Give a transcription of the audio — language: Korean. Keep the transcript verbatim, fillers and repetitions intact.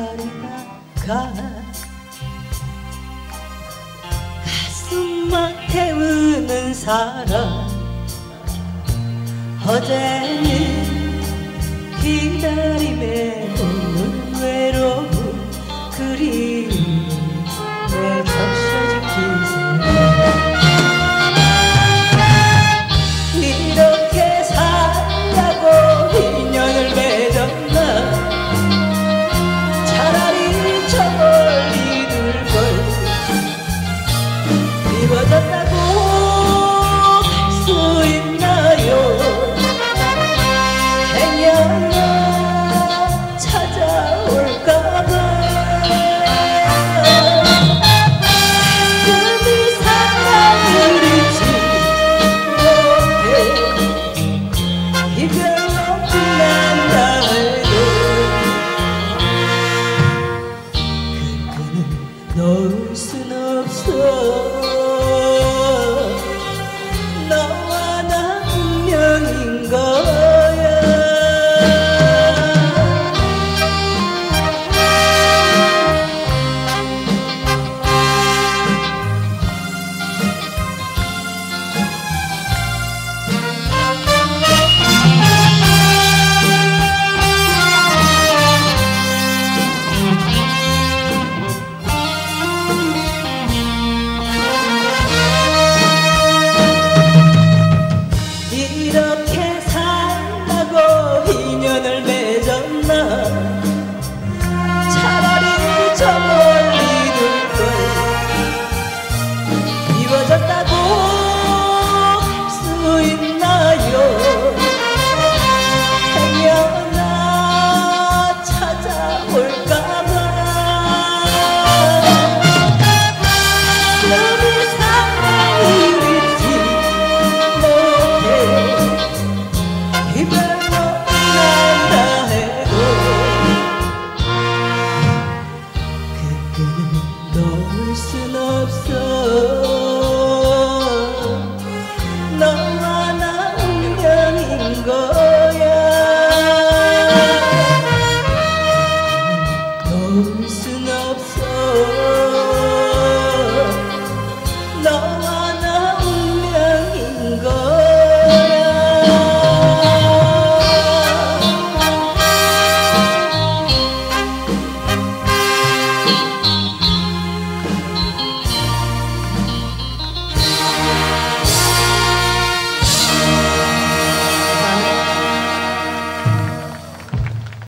기다리다가 가슴 막 태우는 사랑 어제는 기다림에 오는 외로움 그리움에 적셔진 기세 이렇게 살라고 인연을 맺었나 차라리 저 멀리 둘걸 미워졌다고 할 수 있나요 행여나 찾아올까봐 금이 사랑을 잊지 못해 이별로 끝난다 해도 그 끈을 놓을 순 없어 너와 나 운명인 거야 이렇게 살라고 인연을 맺었나 차라리 저 멀리 둘걸 미워졌다고 할 수 있나요 행여나 찾아올까봐 너의 사랑을 잊지 못해 이별로 끝난다 해도 그 끈을 놓을 순 없어 너와 나 운명인 거야 놓을 수